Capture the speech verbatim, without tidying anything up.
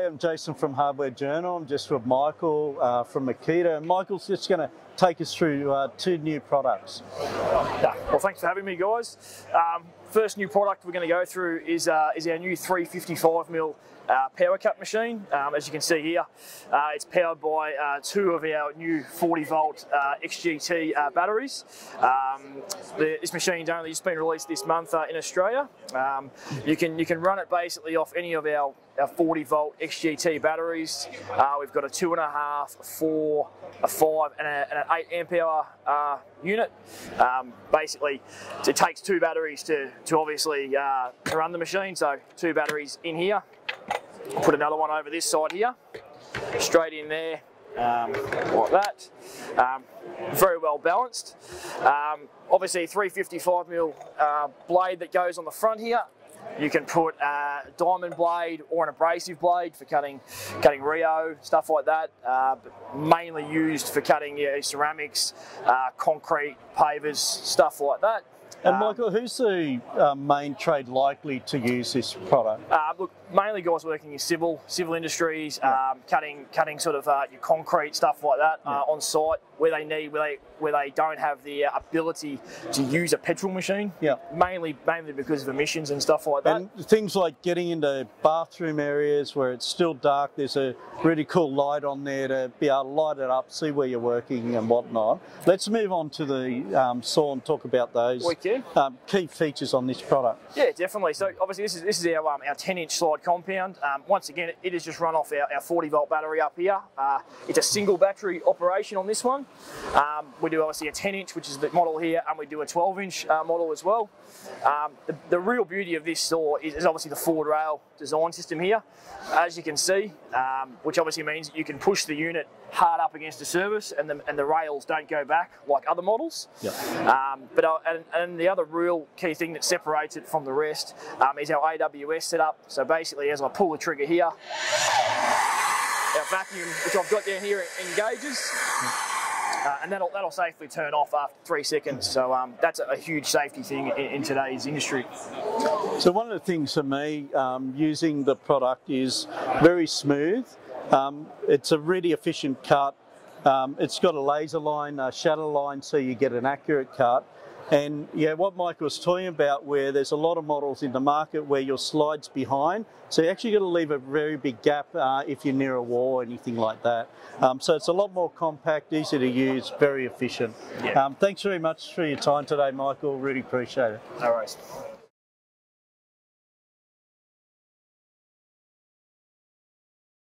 I'm Jason from Hardware Journal. I'm just with Michael uh, from Makita, and Michael's just going to take us through uh, two new products. Yeah. Well, thanks for having me, guys. Um, first new product we're going to go through is, uh, is our new three fifty-five mil uh, power cut machine. Um, as you can see here, uh, it's powered by uh, two of our new forty volt uh, X G T uh, batteries. Um, the, this machine's only just been released this month uh, in Australia. Um, you can you can run it basically off any of our, our forty volt X G T batteries. Uh, we've got a two and a half, a four, a five, and, a, and an eight amp hour uh, unit. Um, basically, it takes two batteries to to obviously uh, run the machine. So two batteries in here. Put another one over this side here, straight in there, um, like that. Um, very well balanced. Um, obviously, three fifty-five mil uh, blade that goes on the front here. You can put a diamond blade or an abrasive blade for cutting, cutting Rio, stuff like that. Uh, but mainly used for cutting your ceramics, uh, concrete, pavers, stuff like that. And Um, Michael, who's the uh, main trade likely to use this product? Uh, look, mainly guys working in civil, civil industries, Yeah. um, cutting, cutting sort of uh, your concrete stuff like that uh, Yeah. on site where they need, where they, where they don't have the uh, ability to use a petrol machine. Yeah. Mainly, mainly because of emissions and stuff like that. And things like getting into bathroom areas where it's still dark, there's a really cool light on there to be able to light it up, see where you're working and whatnot. Let's move on to the um, saw and talk about those We can. um, key features on this product. Yeah, definitely. So obviously this is this is our um, our ten inch slide compound. Um, once again, it, it is just run off our, our forty volt battery up here. Uh, it's a single battery operation on this one. Um, we do obviously a ten inch, which is the model here, and we do a twelve inch uh, model as well. Um, the, the real beauty of this saw is, is obviously the forward rail design system here, as you can see, um, which obviously means that you can push the unit hard up against the surface, and the, and the rails don't go back like other models. Yep. Um, but uh, and, and the other real key thing that separates it from the rest um, is our A W S setup. So basically, as I pull the trigger here, our vacuum, which I've got down here, engages. Uh, and that'll, that'll safely turn off after three seconds. So um, that's a, a huge safety thing in, in today's industry. So one of the things for me um, using the product is very smooth. Um, it's a really efficient cut. Um, it's got a laser line, a shadow line, so you get an accurate cut. And yeah, what Mike was talking about, where there's a lot of models in the market where your slide's behind, so you actually got to leave a very big gap uh, if you're near a wall or anything like that. Um, so it's a lot more compact, easy to use, very efficient. Yeah. Um, thanks very much for your time today, Michael. Really appreciate it. No worries.